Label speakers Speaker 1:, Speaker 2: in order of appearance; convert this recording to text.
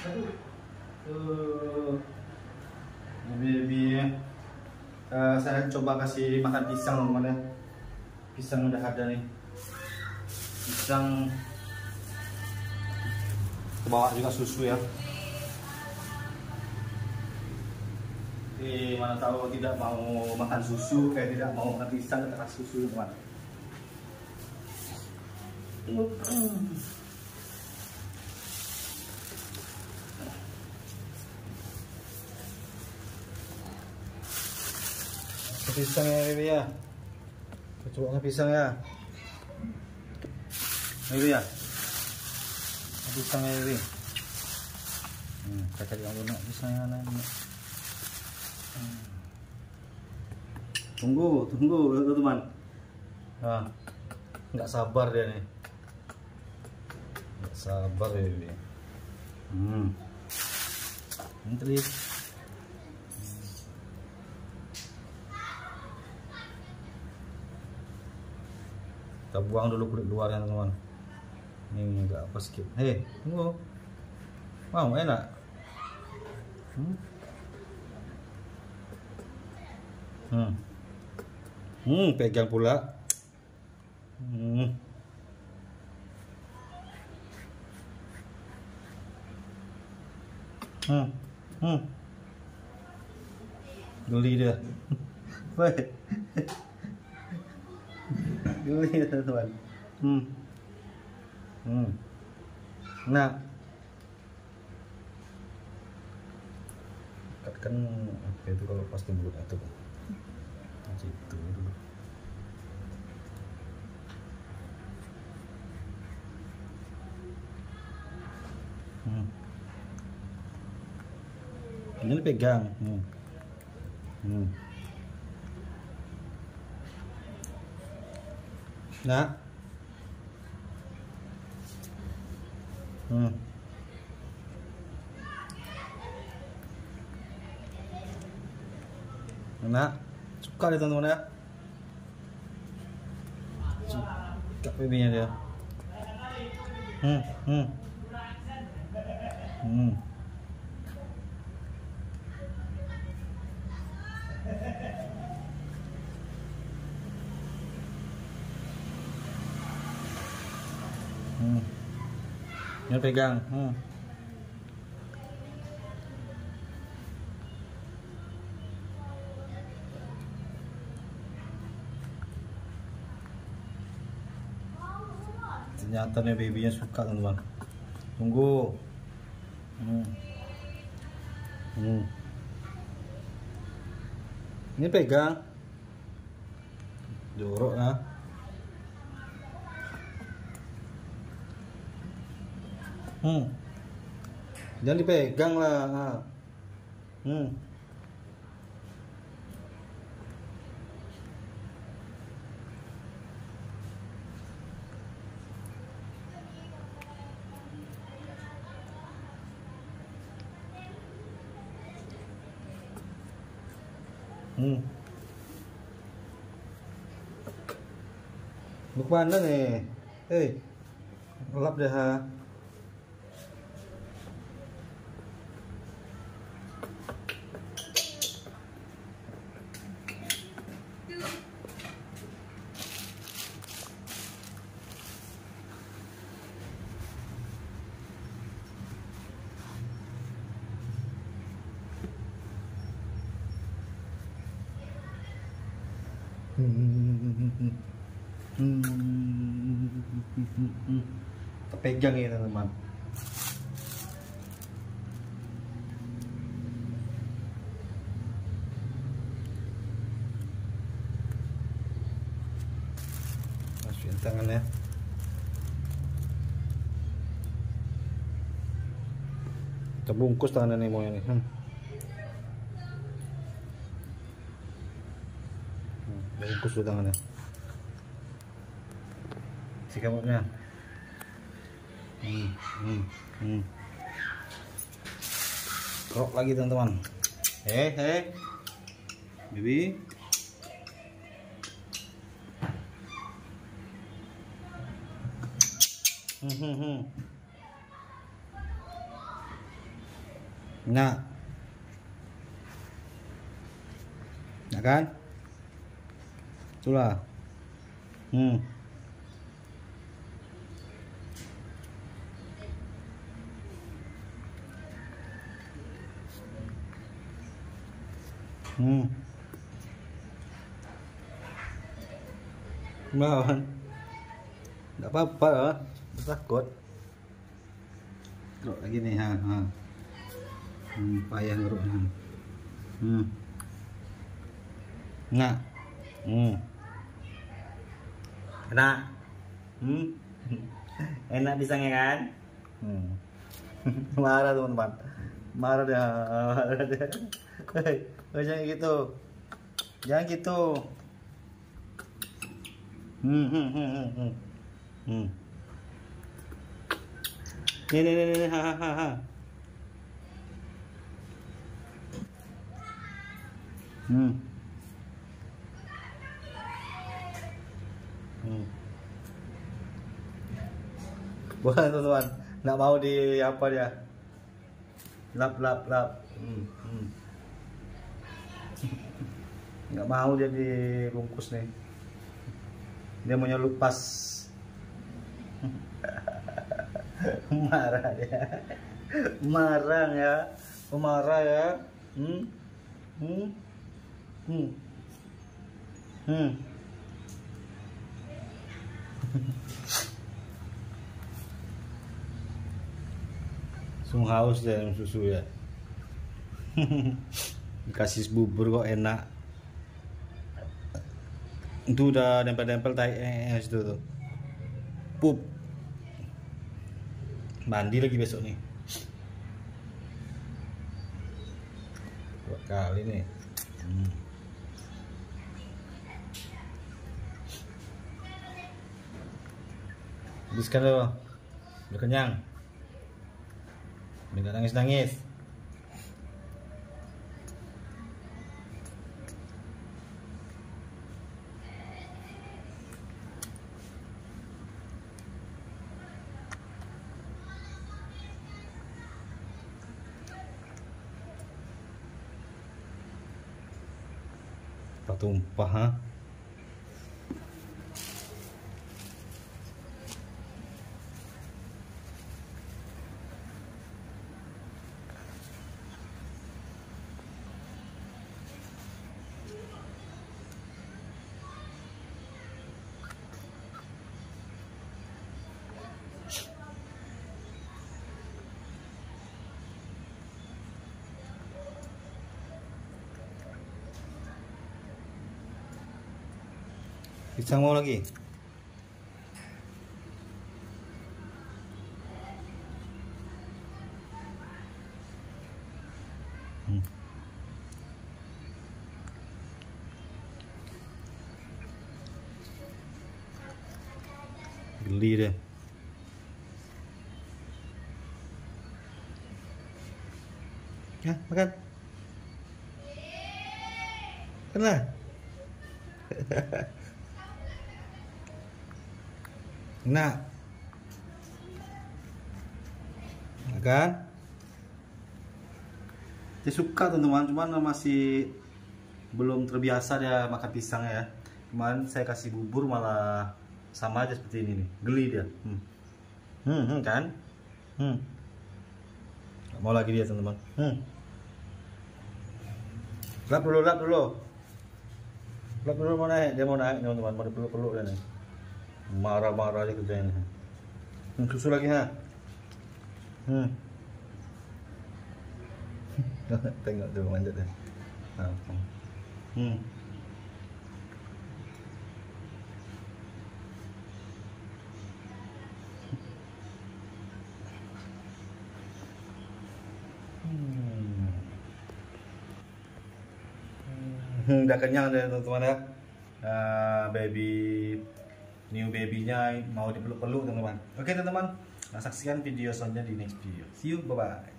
Speaker 1: Baby, saya coba kasih makan pisang teman-teman ya. Pisang udah ada nih. Pisang bawa juga susu ya. Mana tahu tidak mau makan susu, kayak tidak mau makan pisang, kita kasih susu teman. Pisang ya baby ya. Coba pisang ya. Baby ya. Pisangnya baby. Kita cari yang lunak pisangnya mana ini. Tunggu teman. Nah, nggak sabar dia nih. Nggak sabar ya baby. Ini kita buang dulu kulit luarnya teman-teman. Ini agak apa sedikit. Hei, tunggu. Wow, enak. Pegang pula. Geli dia. Baik. Geli ya teman. Nah, kan apa itu kalau pasti mulut itu situ dulu. Ini pegang. Nah. Nah, suka deh teman-teman ya. Suka babynya dia. Ini pegang. Ternyata nih babynya suka teman-teman. Tunggu. Ini pegang. Jorok ya. Jangan dipegang lah. Mau kemana nih? Lap deh ha. Pegang ya teman-teman. Masukin tangannya. Kita bungkus tangannya nih mau ini. Bungkus tuh tangannya. Si kamarnya. Kerok lagi teman-teman. Baby. Nah, nah kan? Itulah. Hmm. Hmm. Gimana? Nggak apa-apa lah, takut. Geruk lagi nih, ha. Payah geruknya. Nah. Enak. Enak pisangnya kan? Marah teman-teman. Marah dia. Jangan gitu. Jangan gitu. Nih, ha. Bukan teman-teman, nggak mau di apa dia, lap. Nggak mau dia dibungkus nih, dia maunya lupas. Marah ya, marah ya, marah ya. Langsung haus deh minum susu ya. Dikasih bubur kok enak. Itu udah nempel-nempel tai situ tuh. Pup. Mandi lagi besok nih. 2 kali nih. Habiskan loh. Udah kenyang. Udah gak nangis-nangis. Tumpah, ha? Pisang mau lagi? Geli deh. Ya, makan. Kena. Nah, kan? Saya suka teman-teman, cuman masih belum terbiasa dia makan pisang ya. Cuman saya kasih bubur malah sama aja seperti ini nih, geli dia. Kan? Gak mau lagi dia teman-teman. Lap dulu. Lap dulu mau naik, dia mau naik teman-teman, mau dipeluk-peluk dia nih. Marah-marah aja kerjanya. Susu lagi ha. Tengok tuh manjat deh. Udah kenyang deh teman-teman ya. New babynya mau dipeluk-peluk teman-teman. Oke teman-teman, saksikan video selanjutnya di next video. See you, bye bye.